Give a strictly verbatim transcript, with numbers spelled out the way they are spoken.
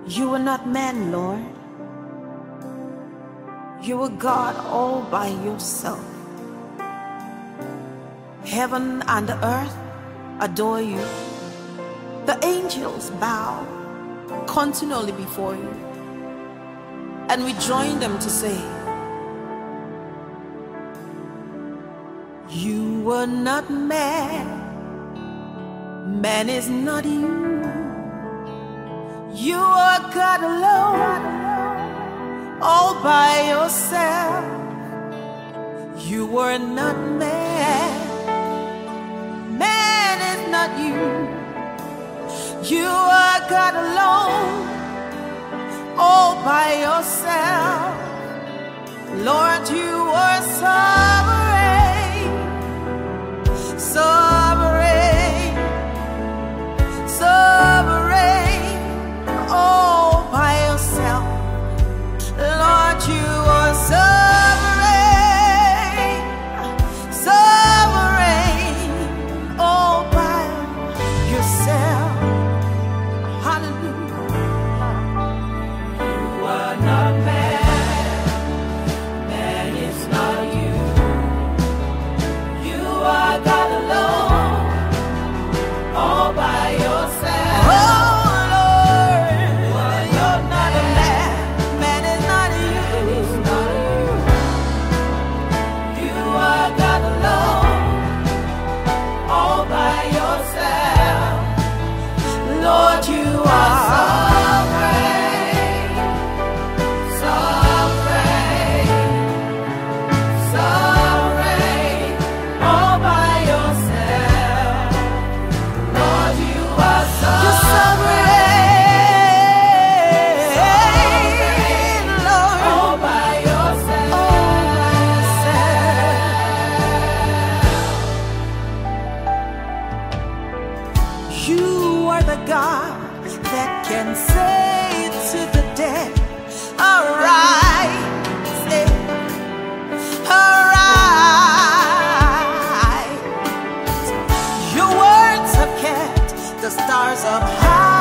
You are not man, Lord. You are God all by yourself. Heaven and the earth adore you. The angels bow continually before you. And we join them to say, you are not man, man is not you. You are God alone, all by yourself. You are not man, man is not you. You are God alone, all by yourself. Lord, you are sovereign, sovereign, sovereign, all by yourself. Lord, you are sovereign, sovereign, all by yourself. Hallelujah. You are not man, man is not you. You are God alone, all by yourself. Oh Lord, you're not a man, man is not you. You are God alone, all by yourself. Lord, you are sovereign, sovereign, sovereign, all by yourself. Lord, you are sovereign, sovereign, Lord, all by yourself, all by yourself. You are the God that can say to the dead, arise, eh, arise. Your words have kept the stars up high.